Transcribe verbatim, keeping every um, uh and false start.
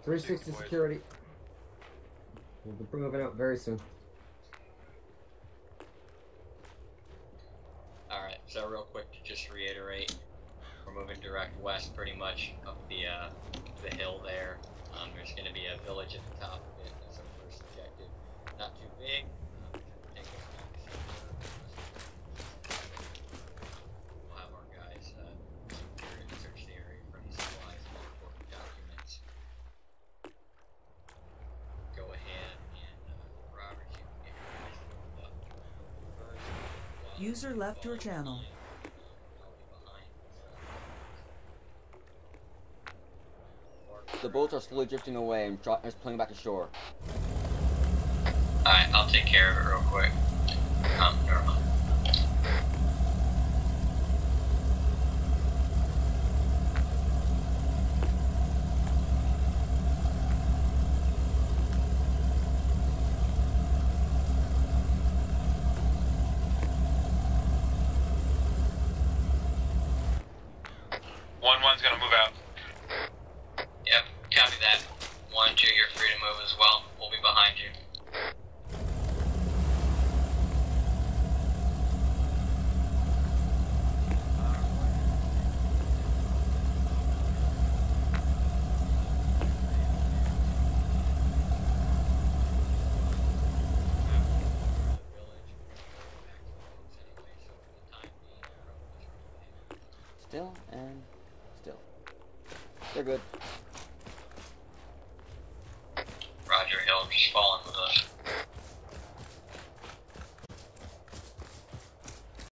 three sixty security. We'll be moving out very soon. Alright, so real quick to just reiterate, we're moving direct west pretty much up the uh, the hill there. Um, there's going to be a village at the top of it as our first objective. Not too big. Um, take us back to center. We'll have our guys uh, secure and search the area for any supplies and important documents. Go ahead and uh, Robert, you can get your guys formed up first. User left your channel. The boats are slowly drifting away and it's pulling back to shore. Alright, I'll take care of it real quick. Um, never mind. One one's gonna move out. Yep, copy that. One, two, you're free to move as well. We'll be behind you. Still and still. They're good. Roger, Hill, just following with us.